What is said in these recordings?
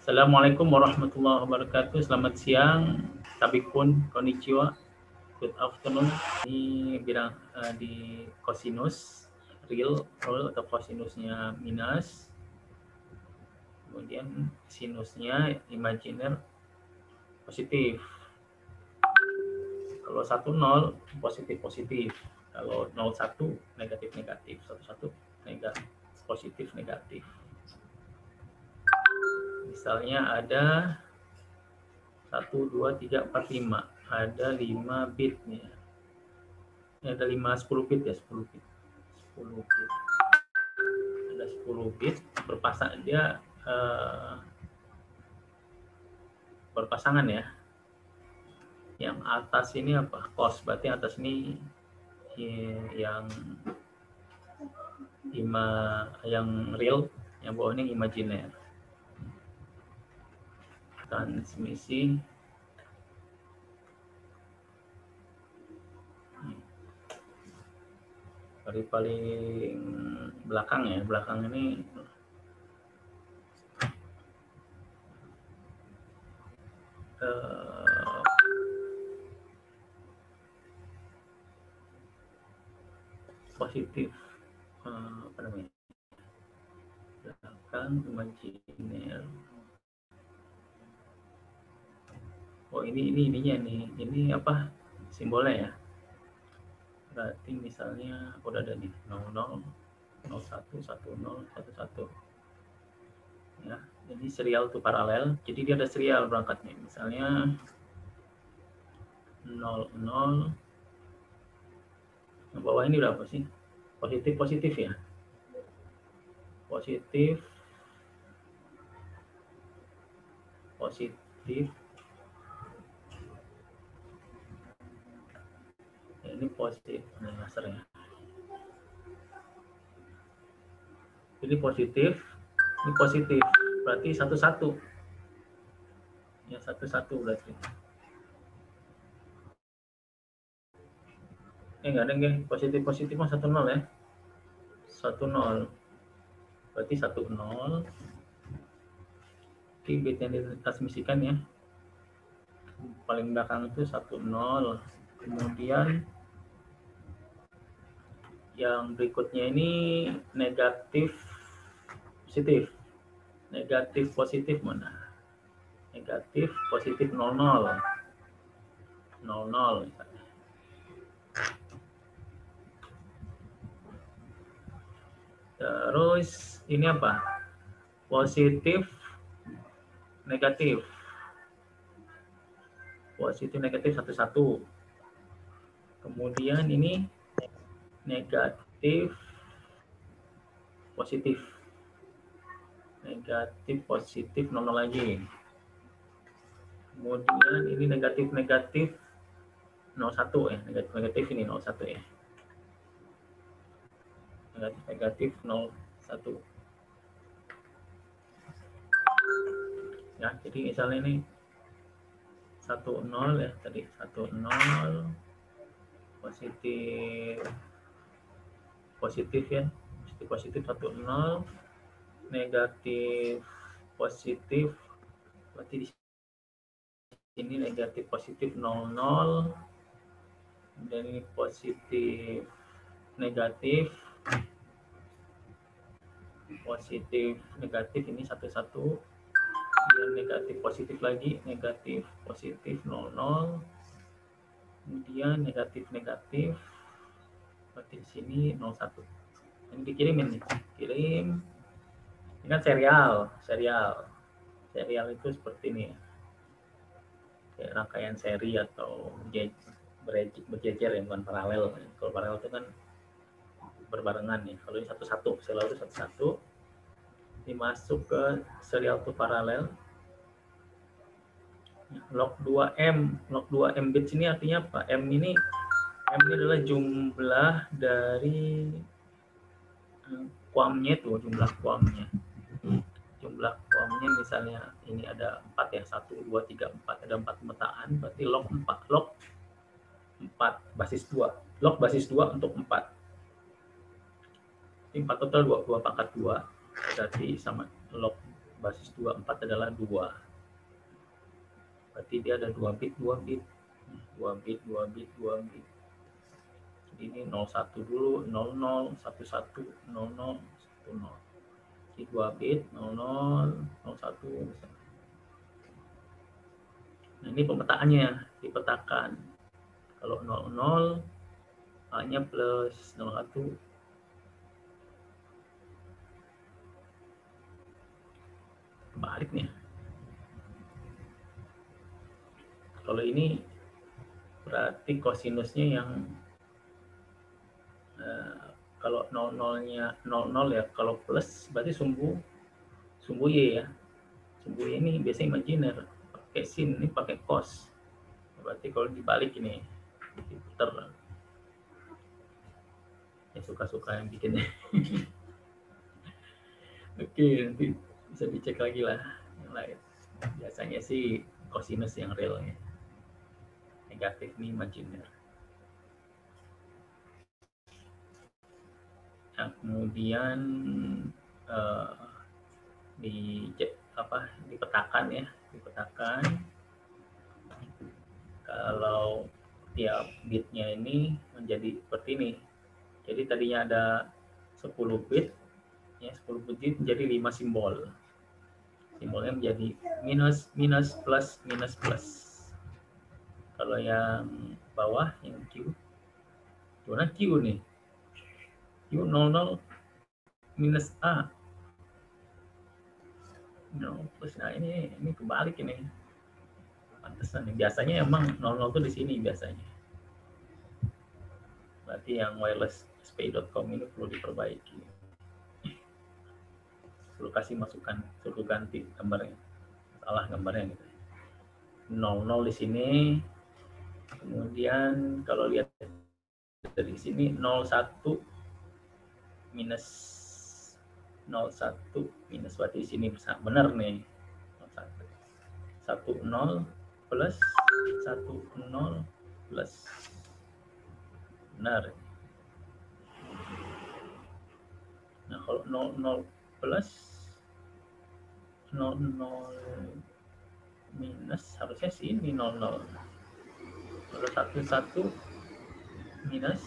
Assalamualaikum warahmatullahi wabarakatuh. Selamat siang, tabikun, konnichiwa, good afternoon. Ini bidang di cosinus real atau cosinusnya minus, kemudian sinusnya imajiner positif. Kalau 10 positif, kalau 01 negatif, 11 negatif, positif. Misalnya ada 1, 2, 3, 4, 5. Ada 5 bitnya. Ini ada 10 bit ya, 10 bit. 10 bit. Ada 10 bit berpasangan, dia berpasangan ya. Yang atas ini apa? Cos, berarti atas ini yang real, yang bawah ini imajiner. Transmisi dari paling belakang ya, belakang ini positif, apa namanya, belakang imajiner. Oh ininya nih, ini apa simbolnya ya? Berarti misalnya udah ada nih 00, 01, 10, 11 ya. Jadi serial tuh paralel, jadi dia ada serial berangkatnya. Misalnya 00, yang bawah ini udah apa sih? Positif ya, positif ya, ini positif, nah lasernya ini positif, berarti 11 ya, 11 berarti enggak ada nggak positif mah 10 ya, 10 berarti 10 di bit yang ditransmisikan ya, paling belakang itu 10. Kemudian yang berikutnya ini negatif positif mana? Negatif positif 00 misalnya. Terus ini apa? Positif negatif 11. Kemudian ini negatif positif 00 lagi. Kemudian ini negatif 01 ya, negatif ini 01 ya, negatif 01 ya. Jadi misalnya ini 10 ya, tadi 10 positif ya, positif 10, negatif positif, berarti di sini negatif positif 00, dan ini positif negatif ini 11, dan negatif positif lagi, negatif positif 00, kemudian negatif berarti di sini 01. Ini dikirimin nih, kirim. Ini kan serial itu seperti ini ya, kayak rangkaian seri atau berjejer ya, bukan paralel. Kalau paralel itu kan berbarengan ya. Kalau ini satu-satu, serial itu satu-satu dimasuk ke serial to paralel. Log 2M bits ini artinya apa? M ini adalah jumlah dari QAM-nya itu, jumlah QAM-nya misalnya ini ada 4 ya, 1, 2, 3, 4, ada 4 pemetaan, berarti log 4 basis 2 untuk 4. Ini 4 total 2 pangkat 2, berarti sama log basis 24 adalah 2. Berarti dia ada 2 bit. Jadi ini 01 dulu, 00, 11, 00, 10. Jadi 2 bit, 00, 01. Nah, ini pemetaannya, dipetakan. Kalau 00, A-nya plus 01. Kebalik nih. Kalau ini berarti kosinusnya yang kalau 00-nya 00 ya, kalau plus berarti sumbu Y ya. Sumbu Y ini biasanya imajiner, pakai sin, ini pakai cos. Berarti kalau dibalik ini diputer. Ya suka-suka yang bikinnya. Oke, nanti bisa dicek lagi lah yang lain. Biasanya sih kosinus yang realnya. Negatif ini imajiner. Nah, kemudian dipetakan ya, dipetakan. Kalau tiap bitnya ini menjadi seperti ini. Jadi tadinya ada 10 bit, ya 10 bit menjadi 5 simbol. Simbolnya menjadi minus, minus, plus, minus, plus. Kalau yang bawah, yang Q, mana Q nih? Q00 minus A. No, plus, nah ini kebalik ini. Pantesan. Biasanya emang 00 tuh di sini biasanya. Berarti yang wireless.spi.com ini perlu diperbaiki. Perlu kasih masukan, suruh ganti gambarnya. Salah gambarnya gitu. 00 di sini. Kemudian kalau lihat dari sini 01 minus 01 minus, berarti di sini bisa benar nih. 10 plus 10 plus benar. Nah, kalau 00 plus 00 minus harusnya sini 00. Kalau 11 minus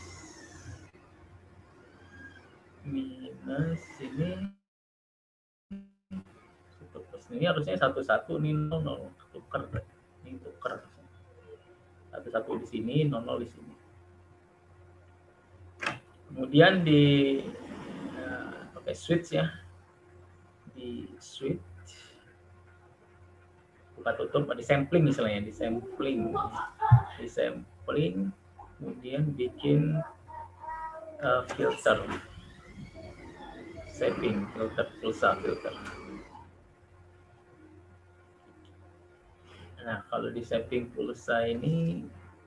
ini ini harusnya 11 ini 00 tukar, ini tukar 11 di sini, 00 di sini. Kemudian di pakai switch ya, di switch buka tutup, di sampling misalnya, di sampling, kemudian bikin filter, shaping filter, pulsa filter. Nah, kalau di shaping pulsa ini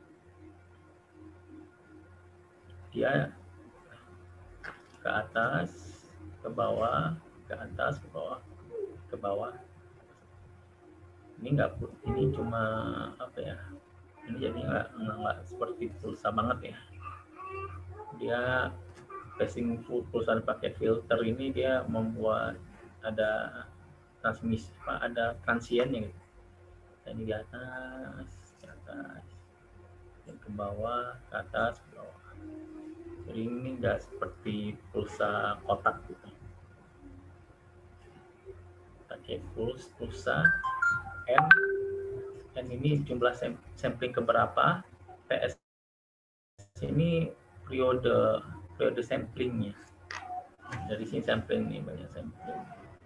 dia ke atas, ke bawah, ke atas, ke bawah, ke bawah. Ini ini cuma apa ya? Ini jadi nggak seperti pulsa banget ya. Dia passing pulsa pakai filter ini dia membuat ada transmisi, ada transiennya gitu. Ini di atas, dan ke bawah, ke atas, ke bawah. Jadi ini nggak seperti pulsa kotak gitu. Pakai pulsa N ini jumlah sampling keberapa, PS ini periode samplingnya. Dari sini sampling nih, banyak sampling.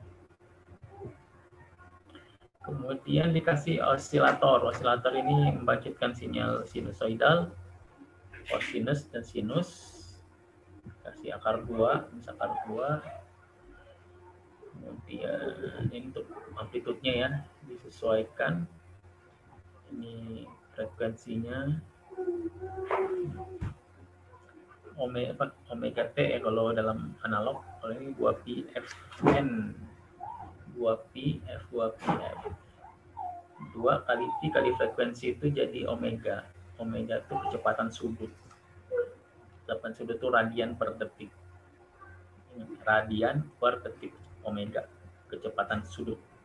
Kemudian dikasih osilator. Osilator ini membangkitkan sinyal sinusoidal, kosinus dan sinus. Kasih akar 2, akar 2. Kemudian ini untuk amplitudenya ya, disesuaikan. Ini frekuensinya. Omega T ya kalau dalam analog, kalau ini 2pi Fn. 2pi F 2 kali T kali frekuensi itu jadi omega. Omega itu kecepatan sudut. Kecepatan sudut itu radian per detik. Radian per detik, omega, kecepatan sudut.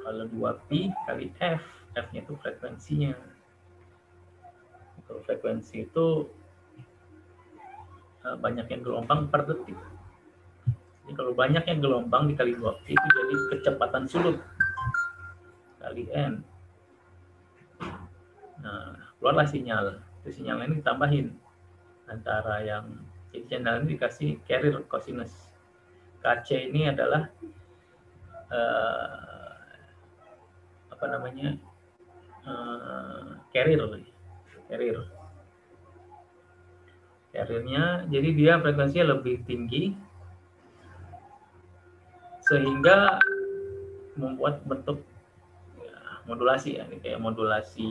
Kalau 2pi kali F, F-nya itu frekuensinya. Kalau frekuensi itu banyaknya gelombang per detik. Jadi kalau banyaknya gelombang dikali 2pi itu jadi kecepatan sulut kali N. Nah, keluarlah sinyal. Itu sinyal ini ditambahin antara yang jadi channel ini dikasih carrier cosinus. Kc ini adalah apa namanya, carriernya. Jadi dia frekuensinya lebih tinggi sehingga membuat bentuk modulasi ya, kayak modulasi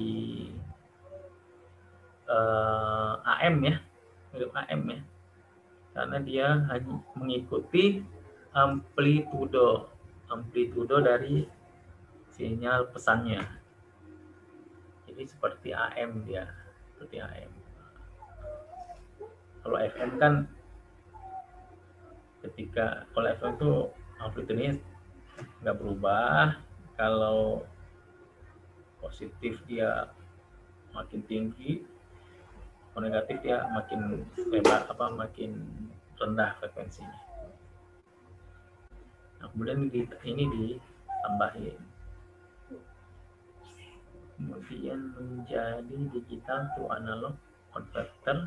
AM ya, mirip AM ya, karena dia hanya mengikuti amplitudo dari sinyal pesannya. Jadi seperti AM dia, seperti AM. Kalau FM kan kalau FM itu amplitudenya nggak berubah. Kalau positif dia makin tinggi, kalau negatif dia makin lebar, makin rendah frekuensinya. Nah, kemudian ini ditambahin, kemudian menjadi digital to analog converter,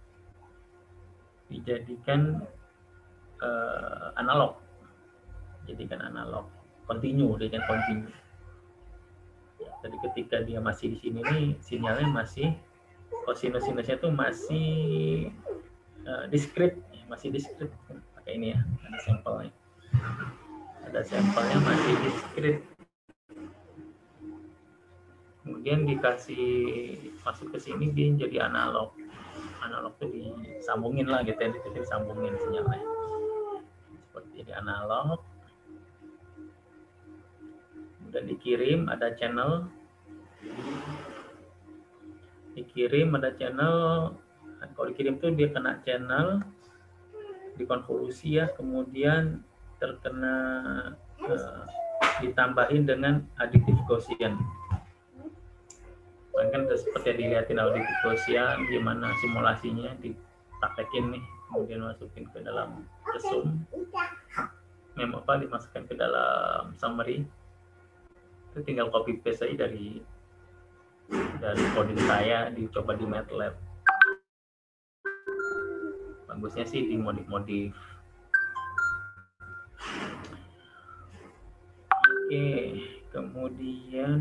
dijadikan analog, continue. Jadi ketika dia masih di sini nih, sinyalnya masih sinus-sinusnya tuh masih diskrit, pakai ini ya, ada sampelnya masih diskrit. Kemudian dikasih masuk ke sini, dia jadi analog tuh disambungin lah gitu ya, disambungin sinyalnya seperti jadi analog. Kemudian dikirim, ada channel, kalau dikirim tuh dia kena channel, dikonvolusi ya, kemudian terkena ditambahin dengan additive Gaussian. Kan seperti yang dilihatin additive Gaussian, gimana simulasinya dipraktekin nih, kemudian masukin ke dalam resum, dimasukkan ke dalam summary. Itu tinggal copy paste aja dari coding saya, dicoba di MATLAB. Bagusnya sih dimodif-modif. Oke, kemudian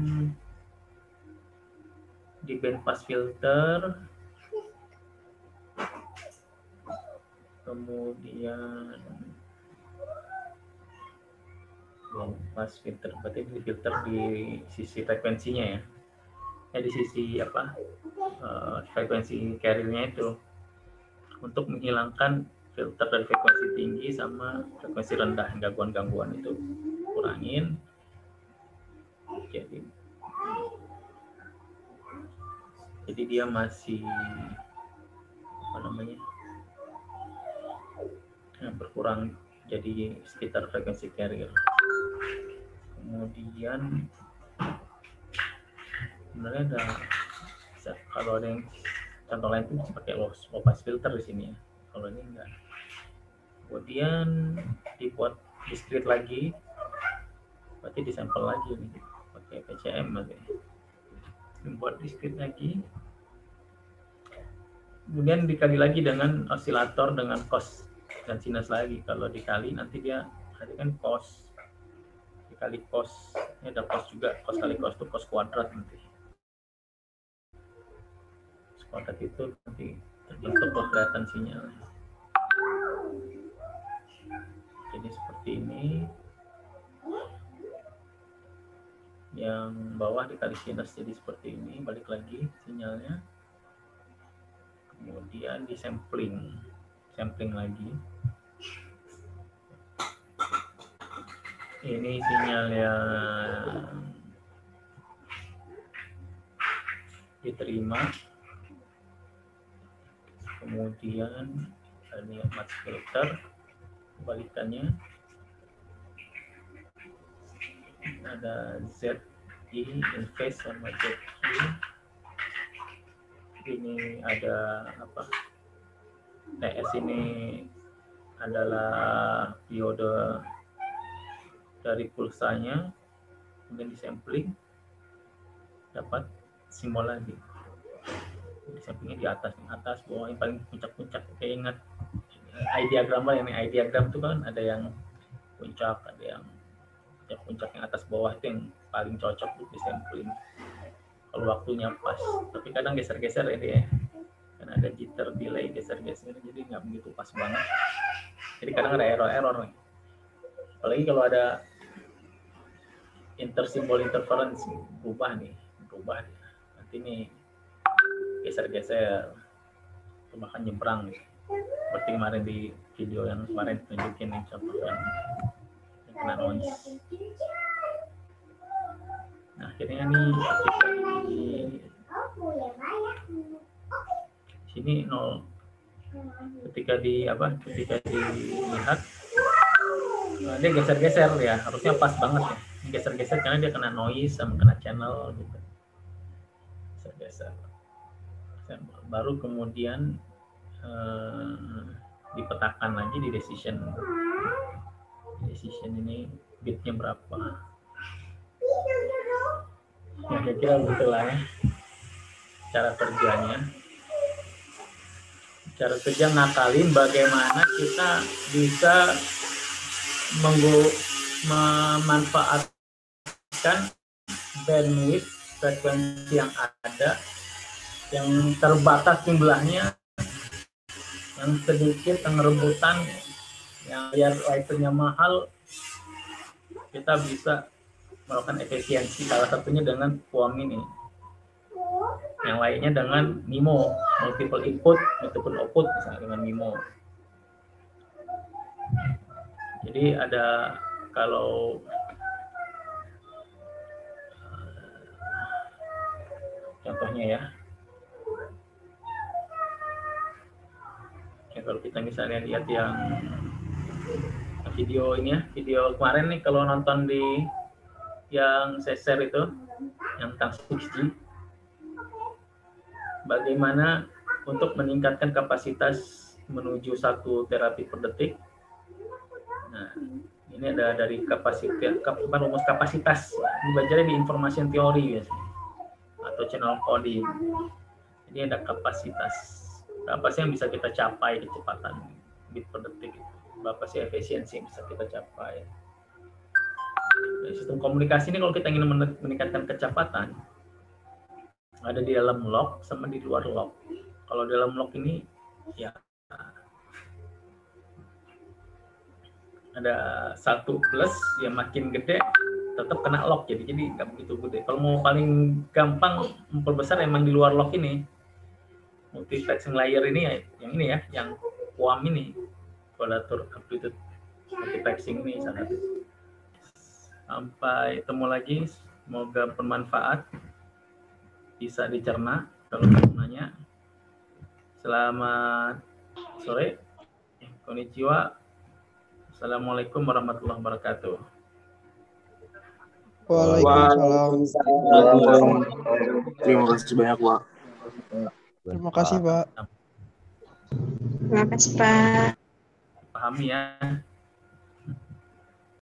di bandpass filter, kemudian bandpass filter, berarti di filter di sisi frekuensinya ya, di sisi frekuensi carrier-nya itu, untuk menghilangkan filter dari frekuensi tinggi sama frekuensi rendah, gangguan-gangguan itu kurangin. Jadi dia masih berkurang jadi sekitar frekuensi carrier. Kemudian sebenarnya kalau ada yang contoh lain itu bisa pakai low pass filter di sini ya. Kalau ini enggak. Kemudian dibuat discrete lagi, berarti disampel lagi nih, pakai PCM berarti. Dibuat discrete lagi, kemudian dikali lagi dengan osilator dengan cos dan sinus lagi. Kalau dikali nanti dia kan cos dikali cos, ini ada cos juga, cos kali cos itu cos kuadrat nanti. Cos kuadrat itu nanti terbentuk kelihatan sinyalnya. Jadi seperti ini, yang bawah dikali sinus jadi seperti ini, balik lagi sinyalnya, kemudian di sampling lagi. Ini sinyal yang diterima, kemudian ini match filter, kebalikannya. ada ZI invest sama ZQ. Ini ada apa? TS ini adalah periode dari pulsanya, kemudian disampling dapat simbol lagi. Disamplingnya di atas bawah, yang paling puncak-puncak. Oke, ingat eye diagram lah, ini eye diagram itu kan ada yang puncak, ada yang puncak yang atas bawah, itu yang paling cocok untuk disampling kalau waktunya pas. Tapi kadang geser-geser ya dia, karena ada jitter, delay, geser-geser, jadi nggak begitu pas banget. Jadi kadang ada error nih. Apalagi kalau ada intersimbol interference berubah nih. Nanti nih geser-geser, bahkan nyebrang gitu. Seperti kemarin di video yang kemarin tunjukin nih, contoh yang kena noise. Nah, akhirnya nih di sini 0 ketika dilihat dia geser-geser ya, harusnya pas banget ya. Geser-geser karena dia kena noise sama kena channel gitu. Geser-geser. Baru kemudian dipetakan lagi di decision ini bitnya berapa. Ya kira-kira begitulah ya cara kerjanya. Cara kerja ngakalin bagaimana kita bisa memanfaatkan bandwidth frekuensi yang ada, yang terbatas jumlahnya, yang sedikit, yang rebutan, yang biar lighternya mahal, kita bisa melakukan efisiensi. Salah satunya dengan QAM ini. Yang lainnya dengan MIMO, multiple input, multiple output, misalnya dengan MIMO. Jadi ada, kalau contohnya ya, kalau kita misalnya lihat yang video ini ya, video kemarin nih, kalau nonton di yang saya share itu, yang tentang 6G, bagaimana untuk meningkatkan kapasitas menuju 1 terapi per detik. Nah, ini ada dari rumus kapasitas. Ini belajarnya di information theory biasanya, atau channel coding. Jadi ada kapasitas yang bisa kita capai, kecepatan bit per detik. Berapa sih efisiensi yang bisa kita capai. Nah, sistem komunikasi ini kalau kita ingin meningkatkan kecepatan, ada di dalam lock sama di luar lock. Kalau dalam lock ini ya ada 1 plus, yang makin gede tetap kena lock, jadi nggak begitu gede. Kalau mau paling gampang memperbesar, emang di luar lock ini, multiplexing layer ini ya, yang ini ya, yang QAM ini, quadrature amplitude multiplexing ini sangat. Sampai ketemu lagi, semoga bermanfaat, bisa dicerna. Kalau mau nanya, selamat sore, konnichiwa, assalamualaikum warahmatullahi wabarakatuh. Waalaikumsalam. Terima kasih banyak, Pak. Terima kasih, Pak. Terima kasih, Pak. Pahami ya.